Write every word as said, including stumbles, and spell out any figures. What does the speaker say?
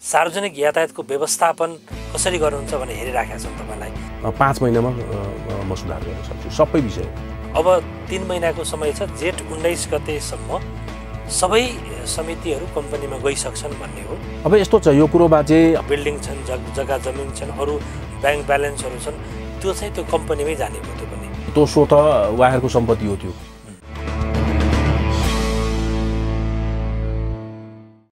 सार्वजनिक यातायातको व्यवस्थापन कसरी गर्नुहुन्छ भने हेरिराखेका छौँ तपाईँलाई। पाँच महिनामा म सुधार गर्न सक्छु सबै विषय। अब तीन महिनाको समय छ, जेठ उन्नाइस गतेसम्म सबै समितिहरू कम्पनीमा गइसक्छन् भन्ने हो। अब यस्तो छ, यो कुरोमा चाहिँ बिल्डिङ छन्, जग जग्गा जमिन छन्, अरू ब्याङ्क ब्यालेन्सहरू छन्, त्यो चाहिँ त्यो कम्पनीमै जाने भयो। त्यो पनि त्यो स्वतः उहाँहरूको सम्पत्ति हो त्यो।